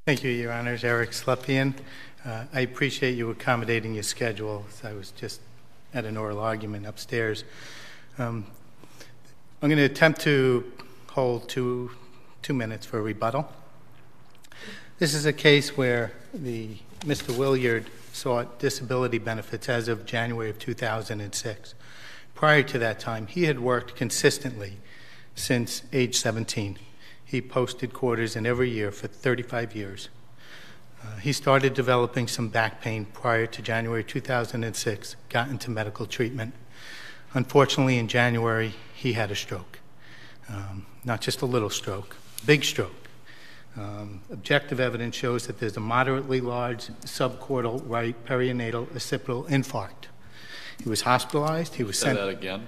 Thank you, Your Honors. Eric Slepian. I appreciate you accommodating your schedule. I was just at an oral argument upstairs. I'm going to attempt to hold two minutes for a rebuttal. This is a case where Mr. Willyard sought disability benefits as of January of 2006. Prior to that time, he had worked consistently since age 17. He posted quarters in every year for 35 years. He started developing some back pain prior to January 2006, got into medical treatment. Unfortunately, in January, he had a stroke. Not just a little stroke, big stroke. Objective evidence shows that there's a moderately large subcortical right perinatal occipital infarct. He was hospitalized. He was sent. Say that again.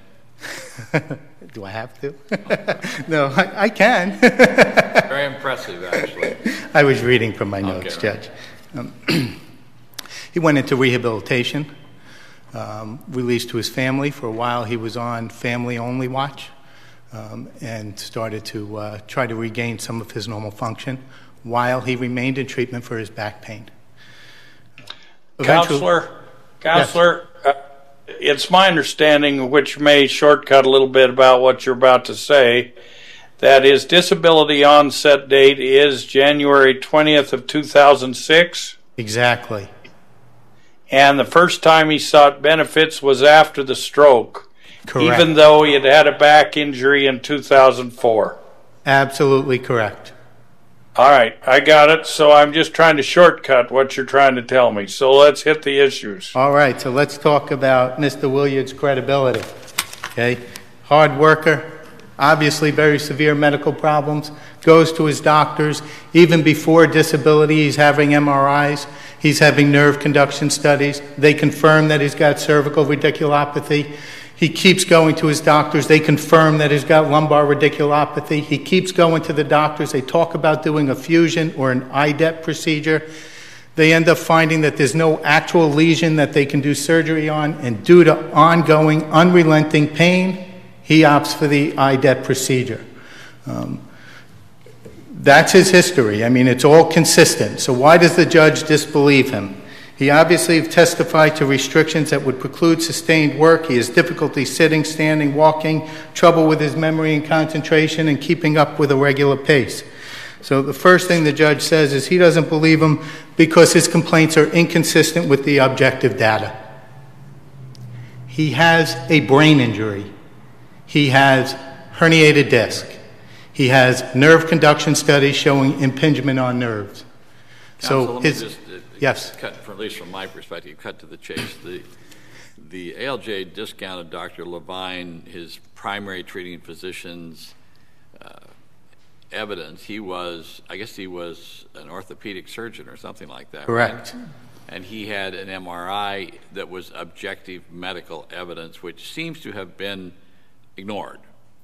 Do I have to? No, I can. Very impressive, actually. I was reading from my notes, Okay, Judge. He went into rehabilitation, released to his family. For a while, he was on family-only watch and started to try to regain some of his normal function while he remained in treatment for his back pain. Counselor, Yes. It's my understanding, which may shortcut a little bit about what you're about to say, that his disability onset date is January 20th of 2006. Exactly. And the first time he sought benefits was after the stroke. Correct. Even though he had had a back injury in 2004. Absolutely correct. All right, I got it. So I'm just trying to shortcut what you're trying to tell me. So let's hit the issues. All right, so let's talk about Mr. Willyard's credibility. Okay, hard worker, obviously very severe medical problems, goes to his doctors. Even before disability, he's having MRIs. He's having nerve conduction studies. They confirm that he's got cervical radiculopathy. He keeps going to his doctors. They confirm that he's got lumbar radiculopathy. He keeps going to the doctors. They talk about doing a fusion or an IDEP procedure. They end up finding that there's no actual lesion that they can do surgery on, and due to ongoing, unrelenting pain, he opts for the IDEP procedure. That's his history. I mean, it's all consistent. So why does the judge disbelieve him? He obviously testified to restrictions that would preclude sustained work. He has difficulty sitting, standing, walking, trouble with his memory and concentration, and keeping up with a regular pace. So the first thing the judge says is he doesn't believe him because his complaints are inconsistent with the objective data. He has a brain injury. He has herniated disc. He has nerve conduction studies showing impingement on nerves. Counsel, let me just, yes. Cut, at least from my perspective, cut to the chase. The ALJ discounted Dr. Levine, his primary treating physician's evidence. I guess he was an orthopedic surgeon or something like that. Correct. Right? And he had an MRI that was objective medical evidence, which seems to have been ignored.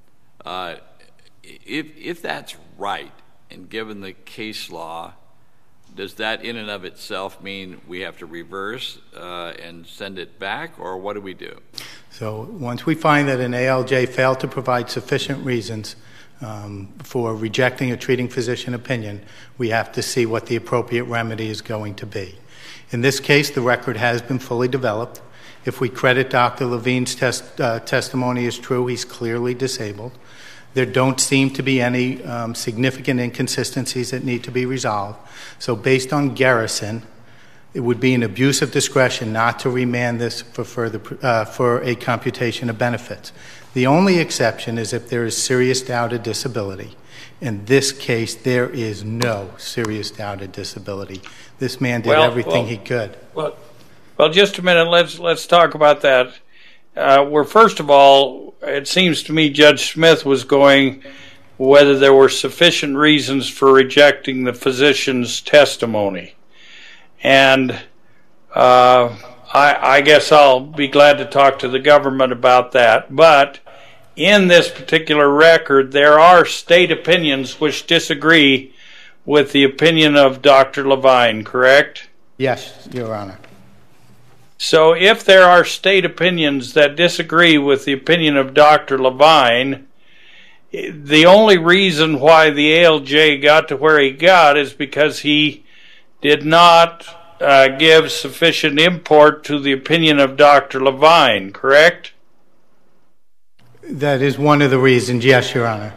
If that's right, and given the case law, does that in and of itself mean we have to reverse and send it back, or what do we do? So once we find that an ALJ failed to provide sufficient reasons for rejecting a treating physician opinion, we have to see what the appropriate remedy is going to be. In this case, the record has been fully developed. If we credit Dr. Levine's testimony as true, he's clearly disabled. There don't seem to be any significant inconsistencies that need to be resolved. So based on Garrison, it would be an abuse of discretion not to remand this for a computation of benefits. The only exception is if there is serious doubt of disability. In this case, there is no serious doubt of disability. This man did everything he could. Well, just a minute. Let's talk about that. First of all, it seems to me Judge Smith was going whether there were sufficient reasons for rejecting the physician's testimony. And I guess I'll be glad to talk to the government about that. But in this particular record, there are state opinions which disagree with the opinion of Dr. Levine, correct? Yes, Your Honor. So if there are state opinions that disagree with the opinion of Dr. Levine, the only reason why the ALJ got to where he got is because he did not give sufficient import to the opinion of Dr. Levine, correct? That is one of the reasons, yes, Your Honor.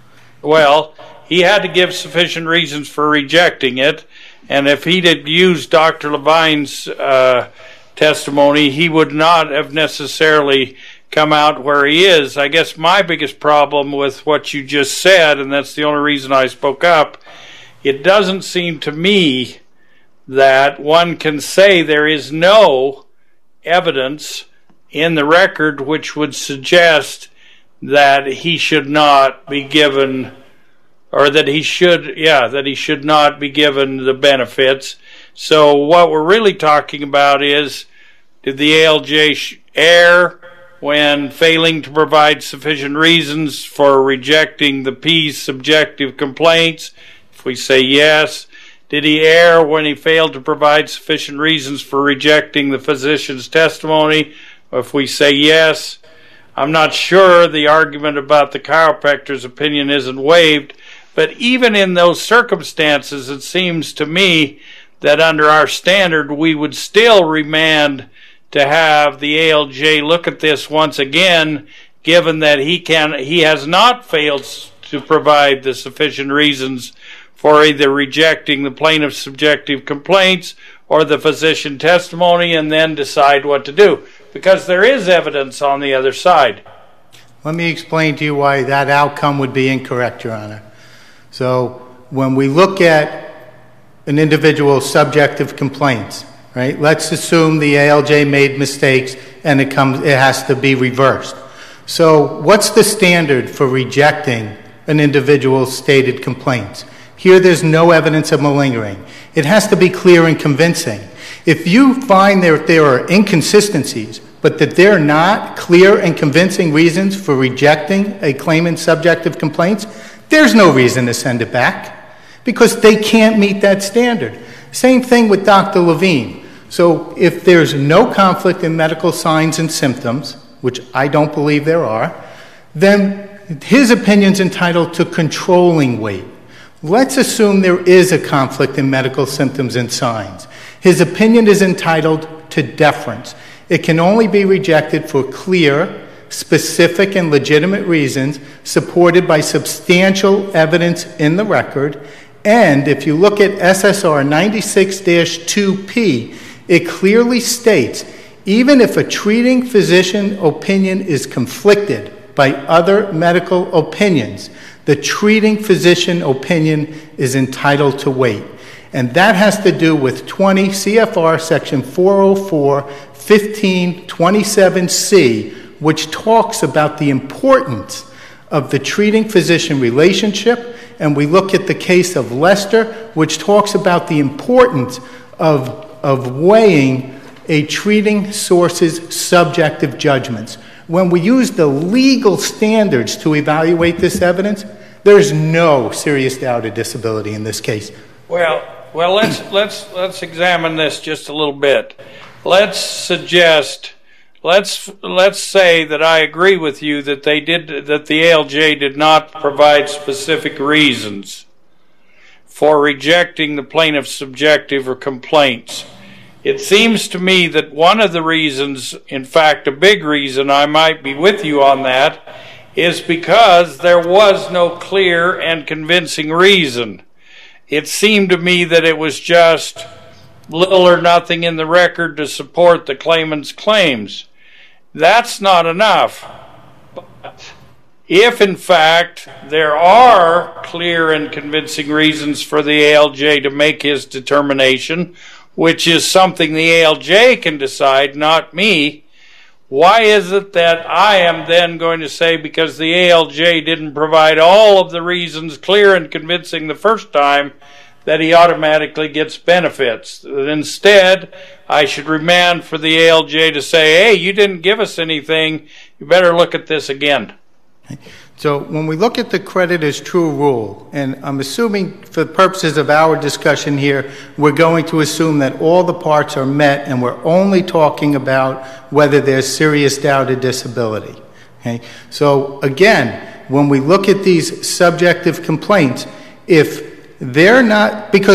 Well, he had to give sufficient reasons for rejecting it, and if he'd had used Dr. Levine's testimony, he would not have necessarily come out where he is. I guess my biggest problem with what you just said, and that's the only reason I spoke up, it doesn't seem to me that one can say there is no evidence in the record which would suggest that he should not be given, or that he should not be given the benefits. So what we're really talking about is, did the ALJ err when failing to provide sufficient reasons for rejecting the P's subjective complaints? If we say yes. Did he err when he failed to provide sufficient reasons for rejecting the physician's testimony? If we say yes. I'm not sure the argument about the chiropractor's opinion isn't waived, but even in those circumstances, it seems to me that under our standard, we would still remand to have the ALJ look at this once again, given that he has not failed to provide the sufficient reasons for either rejecting the plaintiff's subjective complaints or the physician testimony, and then decide what to do, because there is evidence on the other side. Let me explain to you why that outcome would be incorrect, Your Honor. So when we look at an individual's subjective complaints, right, let's assume the ALJ made mistakes and it has to be reversed. So what's the standard for rejecting an individual's stated complaints? Here there's no evidence of malingering. It has to be clear and convincing. If you find that there are inconsistencies, but that they're not clear and convincing reasons for rejecting a claimant's subjective complaints, there's no reason to send it back, because they can't meet that standard. Same thing with Dr. Levine. So if there's no conflict in medical signs and symptoms, which I don't believe there are, then his opinion's entitled to controlling weight. Let's assume there is a conflict in medical symptoms and signs. His opinion is entitled to deference. It can only be rejected for clear, specific, and legitimate reasons supported by substantial evidence in the record. And if you look at SSR 96-2P, it clearly states, even if a treating physician opinion is conflicted by other medical opinions, the treating physician opinion is entitled to weight. And that has to do with 20 CFR section 404-1527C, which talks about the importance of the treating physician relationship. And we look at the case of Lester, which talks about the importance of weighing a treating source's subjective judgments. When we use the legal standards to evaluate this evidence, there's no serious doubt of disability in this case. Well, let's examine this just a little bit. Let's say that I agree with you that the ALJ did not provide specific reasons for rejecting the plaintiff's subjective or complaints. It seems to me that one of the reasons, in fact a big reason, I might be with you on that, is because there was no clear and convincing reason. It seemed to me that it was just little or nothing in the record to support the claimant's claims. That's not enough. But if, in fact, there are clear and convincing reasons for the ALJ to make his determination, which is something the ALJ can decide, not me, why is it that I am then going to say, because the ALJ didn't provide all of the reasons clear and convincing the first time, that he automatically gets benefits? Instead, I should remand for the ALJ to say, hey, you didn't give us anything, you better look at this again. So when we look at the credit as true rule, and I'm assuming for the purposes of our discussion here, we're going to assume that all the parts are met and we're only talking about whether there's serious doubt of disability. Okay? So again, when we look at these subjective complaints, if they're not, because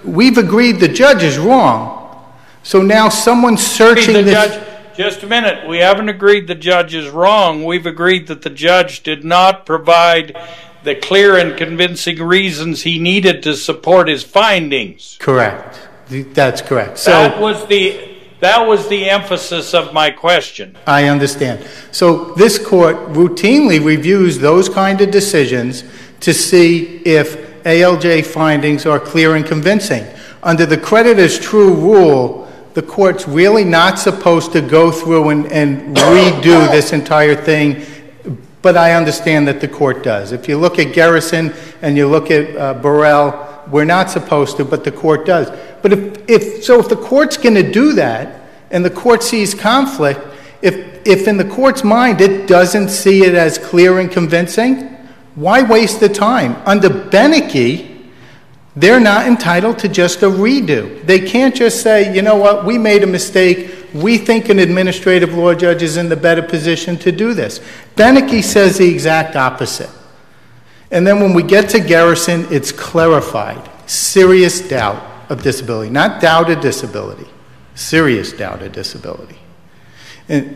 we've agreed the judge is wrong. So now someone's searching this. Just a minute. We haven't agreed the judge is wrong. We've agreed that the judge did not provide the clear and convincing reasons he needed to support his findings. Correct. That's correct. So that was the emphasis of my question. I understand. So this court routinely reviews those kind of decisions to see if ALJ findings are clear and convincing. Under the credit as true rule, the court's really not supposed to go through and redo this entire thing, but I understand that the court does. If you look at Garrison and you look at Burrell, we're not supposed to, but the court does. But if the court's going to do that, and the court sees conflict, if in the court's mind it doesn't see it as clear and convincing, why waste the time? Under Beneke, they're not entitled to just a redo. They can't just say, you know what, we made a mistake. We think an administrative law judge is in the better position to do this. Beneke says the exact opposite. And then when we get to Garrison, it's clarified. Serious doubt of disability. Not doubt of disability. Serious doubt of disability. And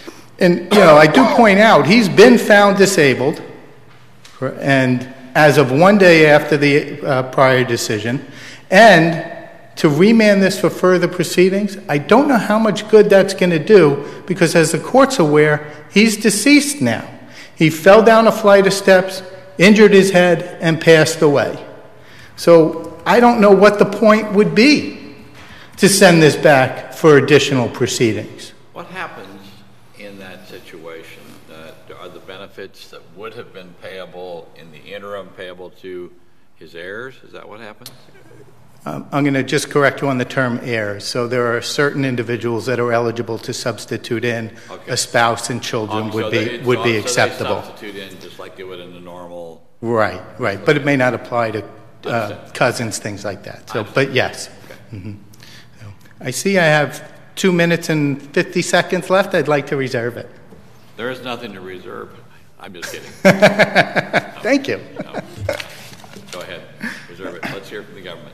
I do point out, he's been found disabled, and as of one day after the prior decision, and to remand this for further proceedings, I don't know how much good that's going to do, because as the court's aware, he's deceased now. He fell down a flight of steps, injured his head, and passed away. So I don't know what the point would be to send this back for additional proceedings. What happens in that situation? Are the benefits that would have been payable in the interim payable to his heirs? Is that what happens? I'm going to just correct you on the term heirs. So there are certain individuals that are eligible to substitute in. Okay. A spouse and children would be acceptable. So they substitute in just like they would in a normal. Right. But it may not apply to cousins, things like that. So, but yes. Okay. Mm-hmm. So, I see I have 2 minutes and 50 seconds left. I'd like to reserve it. There is nothing to reserve. I'm just kidding. Thank you. No. Go ahead. Reserve it. Let's hear from the government.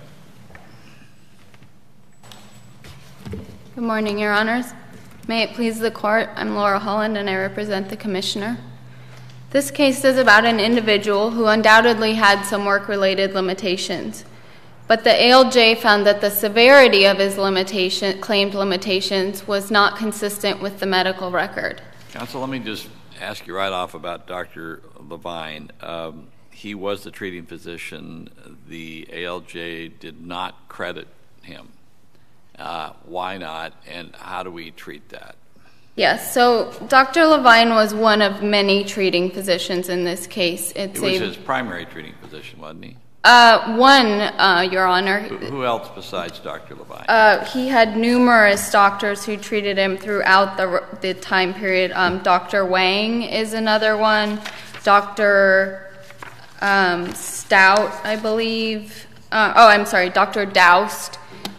Good morning, Your Honors. May it please the Court, I'm Laura Holland and I represent the Commissioner. This case is about an individual who undoubtedly had some work-related limitations, but the ALJ found that the severity of his claimed limitations was not consistent with the medical record. Counsel, let me just ask you right off about Dr. Levine. He was the treating physician. The ALJ did not credit him. Why not, and how do we treat that? Yes, so Dr. Levine was one of many treating physicians in this case. He was his primary treating physician, wasn't he? Your Honor. Who else besides Dr. Levine? He had numerous doctors who treated him throughout the time period. Dr. Wang is another one. Dr. Stout, I believe. Dr. Doust.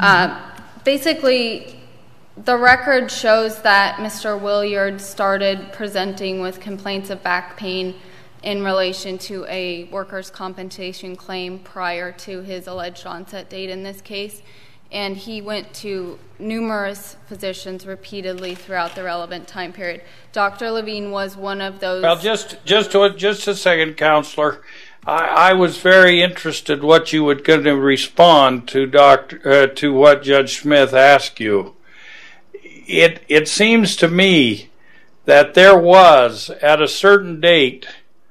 Basically, the record shows that Mr. Willyard started presenting with complaints of back pain in relation to a workers' compensation claim prior to his alleged onset date in this case, and he went to numerous physicians repeatedly throughout the relevant time period. Dr. Levine was one of those. Well, just a second, Counselor. I was very interested what you were going to respond to to what Judge Smith asked you. It seems to me that there was, at a certain date,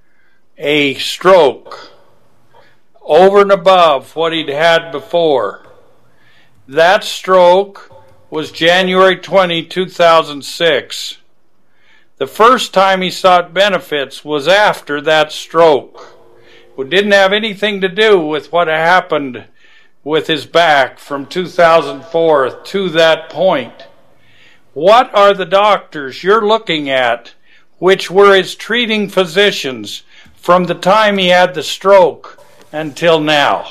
a stroke over and above what he'd had before. That stroke was January 20, 2006. The first time he sought benefits was after that stroke. It didn't have anything to do with what happened with his back from 2004 to that point. What are the doctors you're looking at which were his treating physicians from the time he had the stroke until now?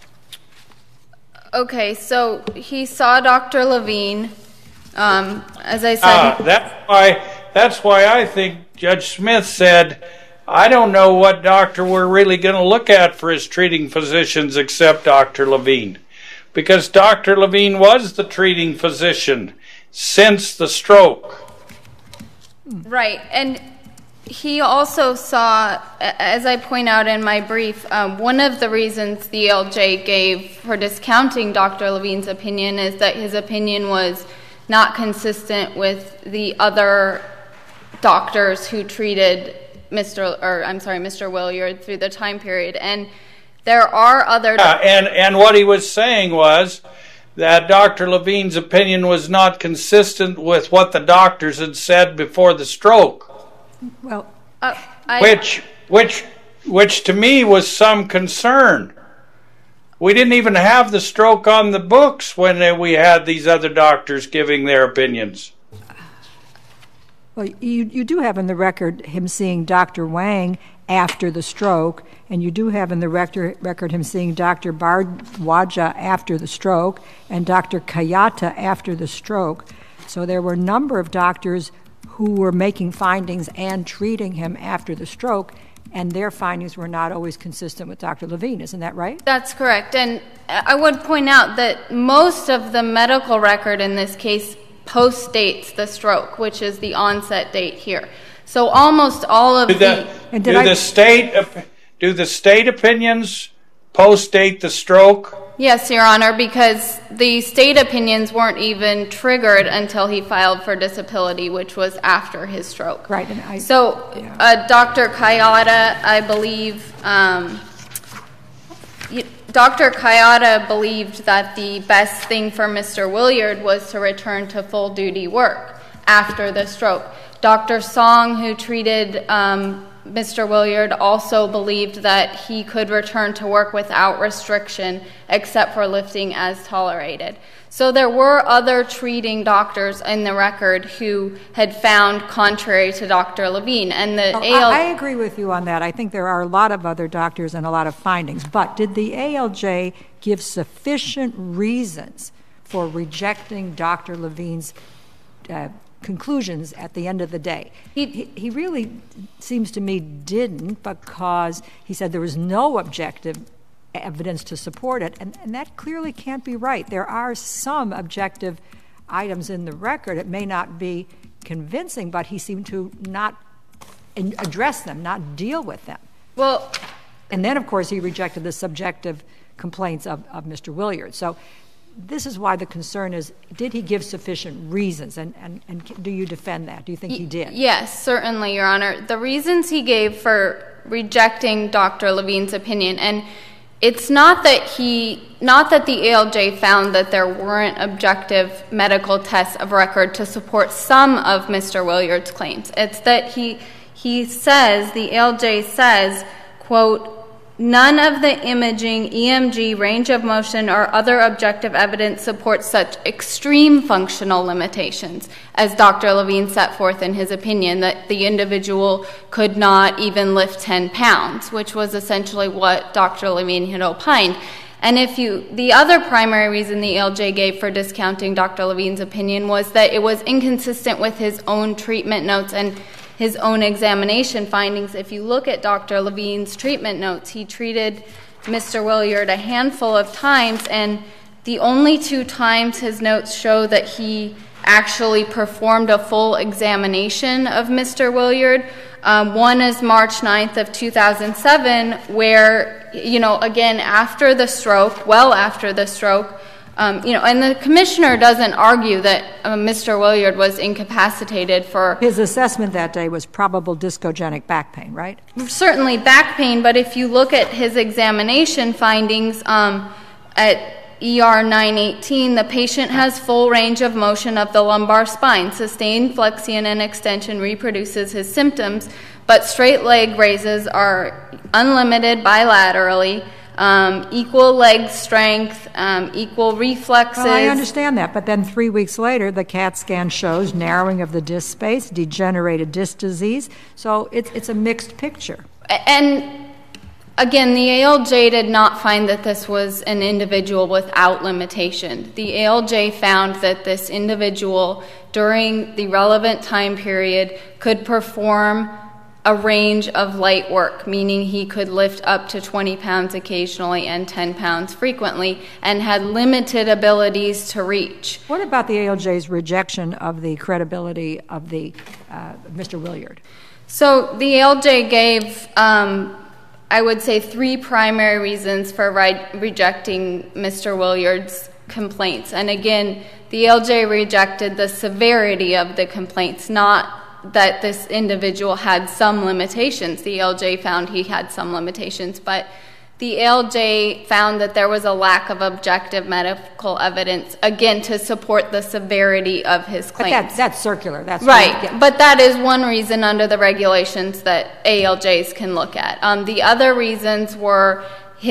Okay, so he saw Dr. Levine, as I said. That's why I think Judge Smith said, I don't know what doctor we're really going to look at for his treating physicians except Dr. Levine. because Dr. Levine was the treating physician since the stroke. Right, and he also saw, as I point out in my brief, one of the reasons the ALJ gave for discounting Dr. Levine's opinion is that his opinion was not consistent with the other doctors who treated Mr. Willyard through the time period. And there are other... and what he was saying was that Dr. Levine's opinion was not consistent with what the doctors had said before the stroke. Well, which to me was some concern. We didn't even have the stroke on the books when we had these other doctors giving their opinions. Well, you do have in the record him seeing Dr. Wang after the stroke, and you do have in the record him seeing Dr. Bardwaja after the stroke and Dr. Kayata after the stroke. So there were a number of doctors who were making findings and treating him after the stroke, and their findings were not always consistent with Dr. Levine. Isn't that right? That's correct. And I would point out that most of the medical record in this case post-dates the stroke, which is the onset date here. So almost all of do the state opinions post-date the stroke? Yes, Your Honor, because the state opinions weren't even triggered until he filed for disability, which was after his stroke. Right. Dr. Kayata, I believe, Dr. Kayata believed that the best thing for Mr. Willyard was to return to full-duty work after the stroke. Dr. Song, who treated Mr. Willyard, also believed that he could return to work without restriction except for lifting as tolerated. So there were other treating doctors in the record who had found contrary to Dr. Levine. And I agree with you on that. I think there are a lot of other doctors and a lot of findings. But did the ALJ give sufficient reasons for rejecting Dr. Levine's conclusions at the end of the day? He really seems to me didn't, because he said there was no objective evidence to support it, and that clearly can't be right. There are some objective items in the record. It may not be convincing, but he seemed to not address them, not deal with them. Well, and then, of course, he rejected the subjective complaints of Mr. Willyard. So this is why the concern is, did he give sufficient reasons, and do you defend that? Do you think he did? Yes, certainly, Your Honor. The reasons he gave for rejecting Dr. Levine's opinion, and it's not that the ALJ found that there weren't objective medical tests of record to support some of Mr. Willyard's claims. It's that he says, the ALJ says, quote, "None of the imaging, EMG, range of motion, or other objective evidence supports such extreme functional limitations as Dr. Levine set forth in his opinion, that the individual could not even lift 10 pounds, which was essentially what Dr. Levine had opined. And the other primary reason the ALJ gave for discounting Dr. Levine's opinion was that it was inconsistent with his own treatment notes and his own examination findings. If you look at Dr. Levine's treatment notes, he treated Mr. Willyard a handful of times, and the only 2 times his notes show that he actually performed a full examination of Mr. Willyard. One is March 9th of 2007, where, again, after the stroke, well after the stroke, and the commissioner doesn't argue that Mr. Willyard was incapacitated for... His assessment that day was probable discogenic back pain, right? Certainly back pain, but if you look at his examination findings at ER 918, the patient has full range of motion of the lumbar spine. Sustained flexion and extension reproduces his symptoms, but straight leg raises are unlimited bilaterally. Equal leg strength, equal reflexes. Well, I understand that, but then 3 weeks later, the CAT scan shows narrowing of the disc space, degenerated disc disease, so it's a mixed picture. And again, the ALJ did not find that this was an individual without limitation. The ALJ found that this individual, during the relevant time period, could perform a range of light work, meaning he could lift up to 20 pounds occasionally and 10 pounds frequently, and had limited abilities to reach. What about the ALJ's rejection of the credibility of the Mr. Willyard? So the ALJ gave, I would say, 3 primary reasons for rejecting Mr. Willyard's complaints. And again, the ALJ rejected the severity of the complaints, not that this individual had some limitations. The ALJ found he had some limitations, but the ALJ found that there was a lack of objective medical evidence, again, to support the severity of his claims. But that's circular. That's right. Yeah. But that is one reason under the regulations that ALJs can look at. The other reasons were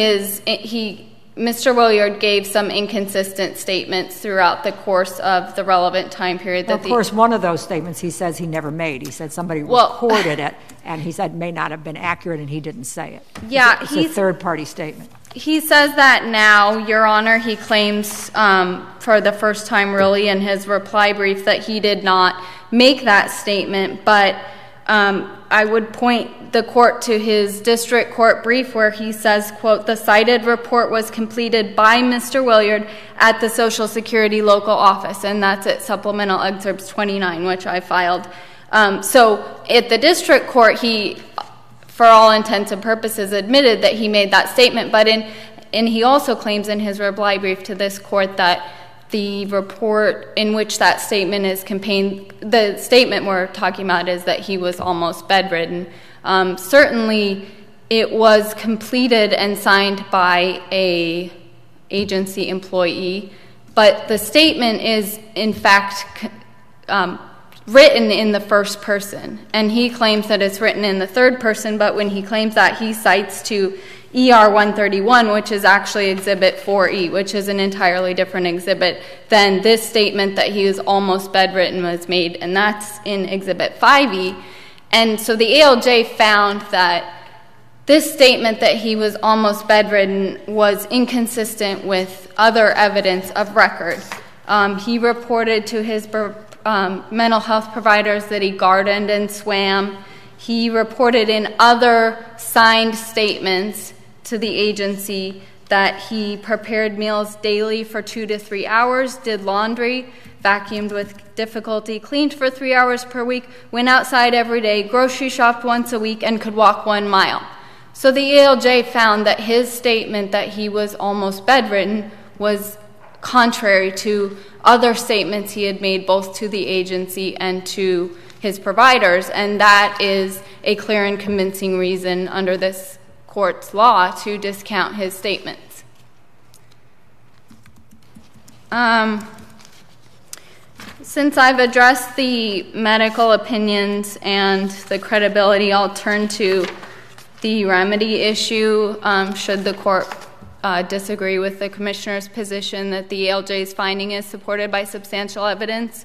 Mr. Willyard gave some inconsistent statements throughout the course of the relevant time period. Well, of course, one of those statements he says he never made. He said somebody recorded it, and he said it may not have been accurate, and he didn't say it. Yeah, it's a third-party statement. He says that now, Your Honor. He claims for the first time, really, in his reply brief that he did not make that statement, but I would point the court to his district court brief where he says, quote, "The cited report was completed by Mr. Willyard at the Social Security local office," and that's at Supplemental Excerpts 29, which I filed. So at the district court, he, for all intents and purposes, admitted that he made that statement, but and he also claims in his reply brief to this court that the report in which that statement is contained, the statement we're talking about is that he was almost bedridden. Certainly, it was completed and signed by a agency employee, but the statement is, in fact, written in the first person, and he claims that it's written in the third person, but when he claims that, he cites to ER 131, which is actually Exhibit 4E, which is an entirely different exhibit than this statement that he was almost bedridden was made, and that's in Exhibit 5E. And so the ALJ found that this statement that he was almost bedridden was inconsistent with other evidence of record. He reported to his mental health providers that he gardened and swam. He reported in other signed statements to the agency that he prepared meals daily for 2 to 3 hours, did laundry, vacuumed with difficulty, cleaned for 3 hours per week, went outside every day, grocery shopped once a week, and could walk 1 mile. So the ALJ found that his statement that he was almost bedridden was contrary to other statements he had made both to the agency and to his providers, and that is a clear and convincing reason under this court's law to discount his statements. Since I've addressed the medical opinions and the credibility, I'll turn to the remedy issue. Should the court disagree with the commissioner's position that the ALJ's finding is supported by substantial evidence,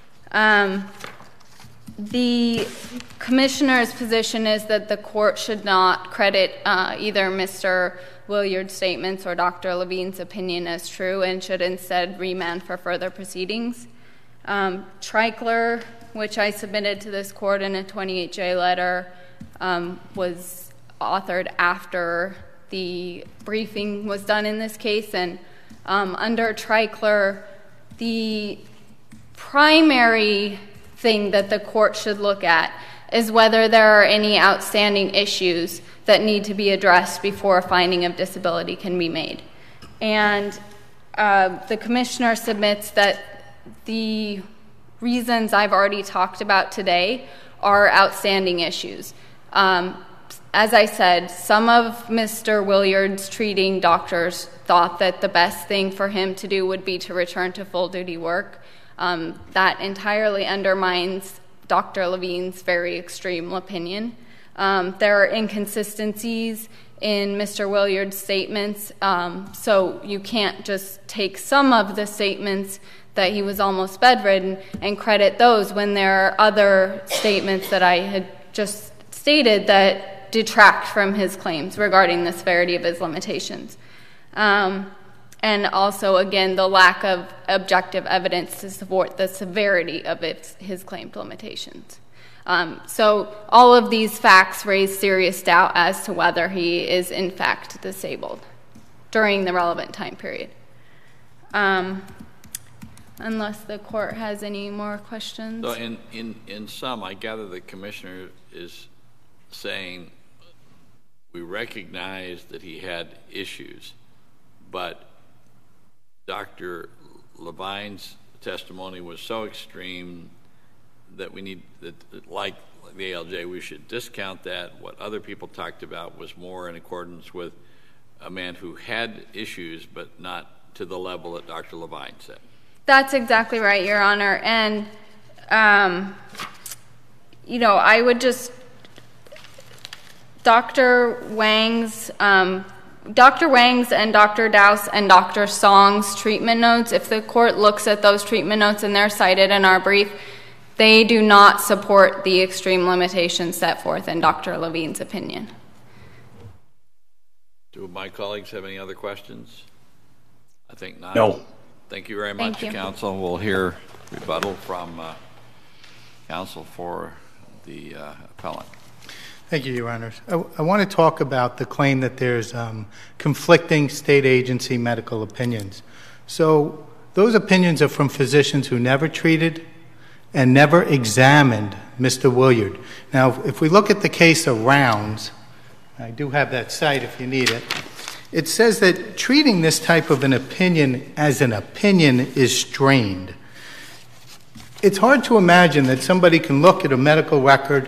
the commissioner's position is that the court should not credit either Mr. Willyard's statements or Dr. Levine's opinion as true and should instead remand for further proceedings. Treichler, which I submitted to this court in a 28J letter, was authored after the briefing was done in this case, and under Treichler, the primary thing that the court should look at is whether there are any outstanding issues that need to be addressed before a finding of disability can be made. And the commissioner submits that the reasons I've already talked about today are outstanding issues. As I said, some of Mr. Willyard's treating doctors thought that the best thing for him to do would be to return to full-duty work. That entirely undermines Dr. Levine's very extreme opinion. There are inconsistencies in Mr. Willyard's statements, so you can't just take some of the statements that he was almost bedridden and credit those when there are other statements that I had just stated that detract from his claims regarding the severity of his limitations. And also, again, the lack of objective evidence to support the severity of his claimed limitations. So all of these facts raise serious doubt as to whether he is in fact disabled during the relevant time period. Unless the court has any more questions. So in sum, I gather the commissioner is saying we recognize that he had issues, but Dr. Levine's testimony was so extreme that we need, that like the ALJ, we should discount that. What other people talked about was more in accordance with a man who had issues, but not to the level that Dr. Levine said. That's exactly right, Your Honor. And, you know, I would just, Dr. Wang's and Dr. Dowse and Dr. Song's treatment notes, if the court looks at those treatment notes and they're cited in our brief, they do not support the extreme limitations set forth in Dr. Levine's opinion. Do my colleagues have any other questions? I think not. No. Thank you very much, Thank you. counsel. We'll hear rebuttal from counsel for the appellant. Thank you, Your Honors. I want to talk about the claim that there's conflicting state agency medical opinions. So those opinions are from physicians who never treated and never examined Mr. Willyard. Now, if we look at the case of Rounds, I do have that cite if you need it, it says that treating this type of an opinion as an opinion is strained. It's hard to imagine that somebody can look at a medical record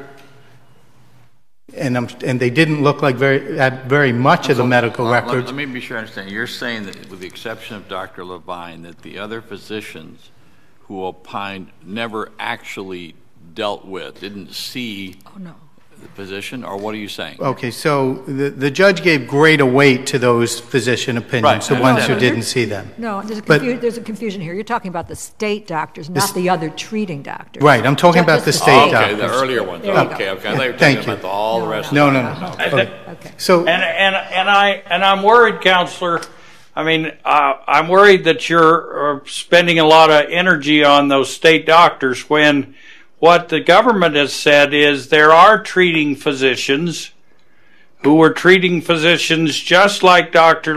and they didn't look like very much of the medical records. Let me be sure I understand. You're saying that with the exception of Dr. Levine, that the other physicians who opined never actually dealt with, didn't see the physician, or what are you saying? Okay, so the judge gave greater weight to those physician opinions, the ones who didn't see them. No, there's a confusion here. You're talking about the state doctors, not the other treating doctors. Right, I'm talking about the state doctors. Okay, the earlier ones. Okay. I thought you were Thank talking you. about all the rest. No. Okay. So, And I'm worried, Counselor. I mean, I'm worried that you're spending a lot of energy on those state doctors when what the government has said is there are treating physicians who were treating physicians just like Dr.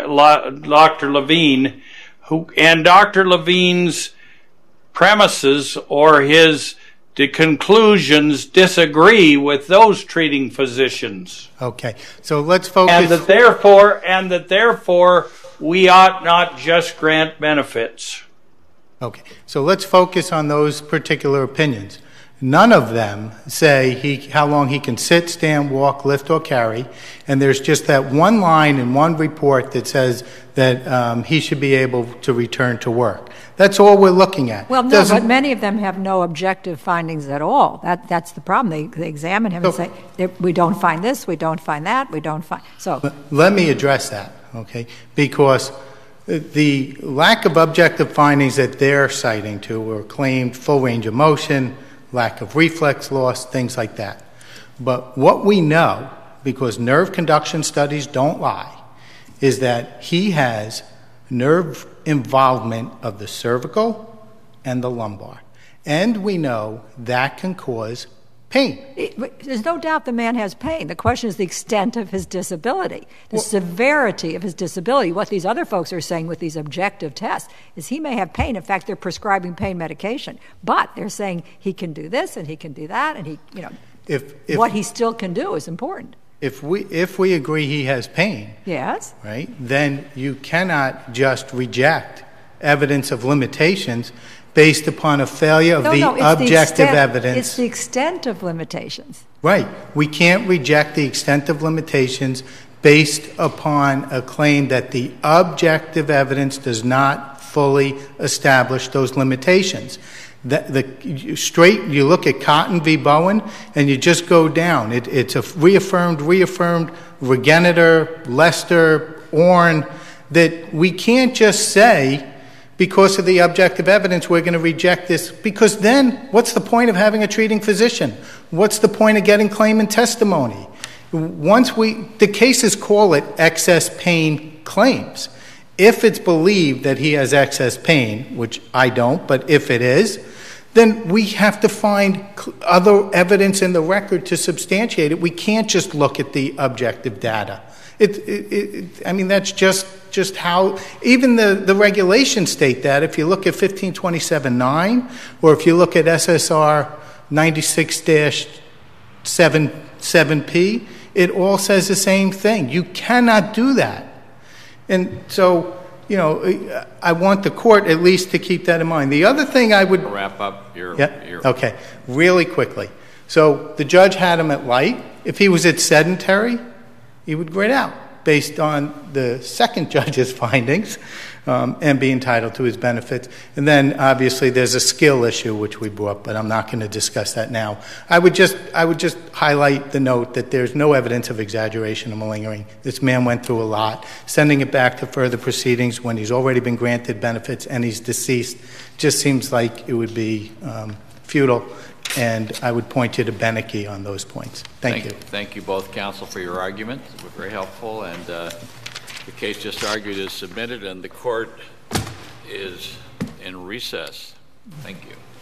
Levine, and Dr. Levine's premises or the conclusions disagree with those treating physicians. okay, so let's focus. And that therefore we ought not just grant benefits. Okay, so let's focus on those particular opinions. None of them say how long he can sit, stand, walk, lift, or carry, and there's just that one line in one report that says that he should be able to return to work. That's all we're looking at. Well, no, but many of them have no objective findings at all. That's the problem. They examine him and say, we don't find this, we don't find that, we don't find... So let me address that, okay? Because the lack of objective findings that they're citing to were claimed full range of motion, lack of reflex loss, things like that. But what we know, because nerve conduction studies don't lie, is that he has nerve involvement of the cervical and the lumbar. And we know that can cause pain. There's no doubt the man has pain. The question is the extent of his disability, the severity of his disability. What these other folks are saying with these objective tests is he may have pain. In fact, they're prescribing pain medication. But they're saying he can do this and he can do that, and what he still can do is important. If we agree he has pain, yes, right, then you cannot just reject evidence of limitations based upon a failure of the objective evidence. It's the extent of limitations. Right. We can't reject the extent of limitations based upon a claim that the objective evidence does not fully establish those limitations. You look at Cotton v. Bowen, and you just go down. It's a reaffirmed, Regeneter, Lester, Orn, that we can't just say, because of the objective evidence, we're going to reject this. Because then, what's the point of having a treating physician? What's the point of getting claimant testimony? The cases call it excess pain claims. If it's believed that he has excess pain, which I don't, but if it is, then we have to find other evidence in the record to substantiate it. We can't just look at the objective data. I mean, that's just how, even the regulations state that. If you look at 1527.9, or if you look at SSR 96-7P, it all says the same thing. You cannot do that. And so, you know, I want the court at least to keep that in mind. The other thing I would... Wrap up your... Okay, really quickly. So the judge had him at light. If he was at sedentary, he would grade out based on the second judge's findings and be entitled to his benefits. And then, obviously, there's a skill issue which we brought, but I'm not going to discuss that now. I would just highlight the note that there's no evidence of exaggeration or malingering. This man went through a lot. Sending it back to further proceedings when he's already been granted benefits and he's deceased just seems like it would be futile. And I would point you to Beneke on those points. Thank you. Thank you both, counsel, for your arguments. They were very helpful. And the case just argued is submitted, and the court is in recess. Thank you.